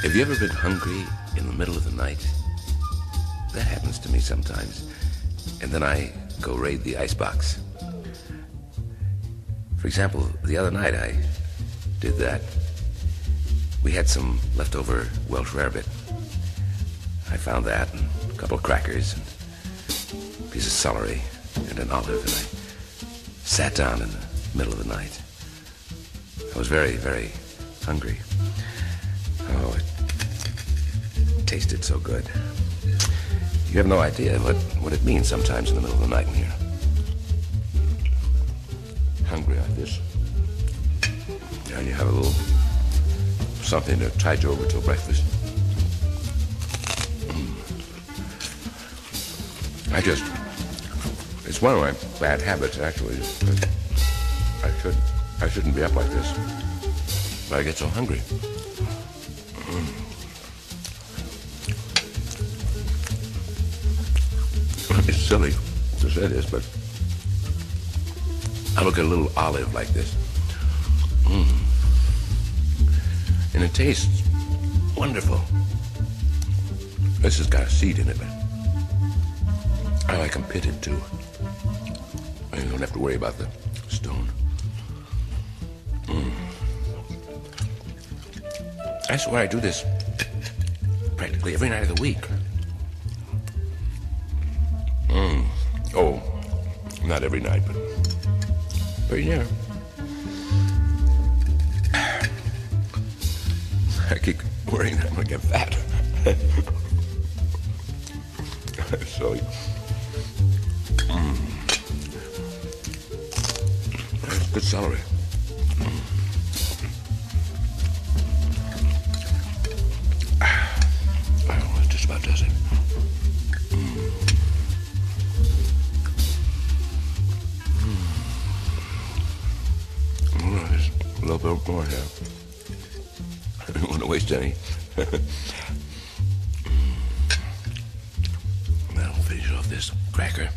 Have you ever been hungry in the middle of the night? That happens to me sometimes. And then I go raid the icebox. For example, the other night I did that. We had some leftover Welsh rarebit. I found that and a couple of crackers and a piece of celery and an olive, and I sat down in the middle of the night. I was very, very hungry. Oh, it tasted so good. You have no idea what it means sometimes in the middle of the night when you're hungry like this. And you have a little something to tide you over till breakfast. It's one of my bad habits, actually. I shouldn't be up like this, but I get so hungry. It's silly to say this, but I look at a little olive like this. And it tastes wonderful. This has got a seed in it, but I like them pitted too. You don't have to worry about the stone. I swear I do this practically every night of the week. Oh, not every night, but very near. I keep worrying that I'm gonna get fat. So, that's good celery. Well, that just about does it. There's a little bit more here. I don't want to waste any. That'll finish off this cracker.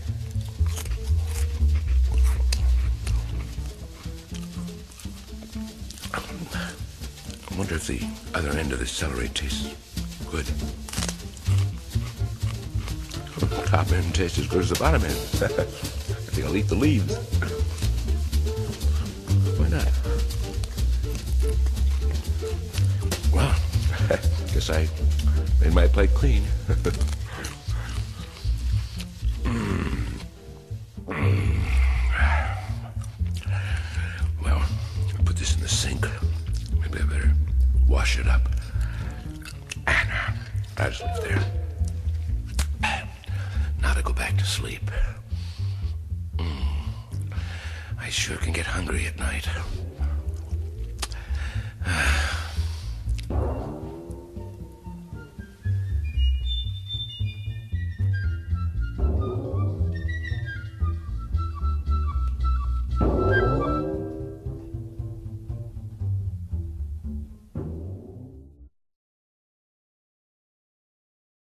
I wonder if the other end of the celery tastes good. The top end tastes as good as the bottom end. I think I'll eat the leaves. Why not? Well, I guess I made my plate clean. Well, I'll put this in the sink. Maybe I better wash it up. And I just leave it there. Now to go back to sleep. I sure can get hungry at night.